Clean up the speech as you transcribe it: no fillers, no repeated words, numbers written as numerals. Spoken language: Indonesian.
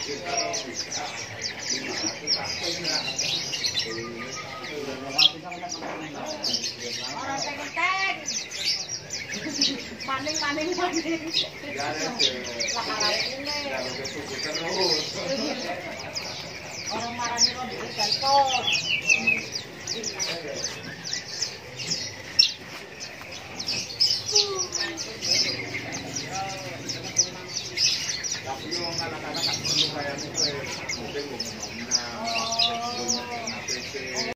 Orang tek-tek. Maning. Orang marahnya kok di kantor. Tapi yung anak-anak perlu kayak mungkin ngomong-ngomong na,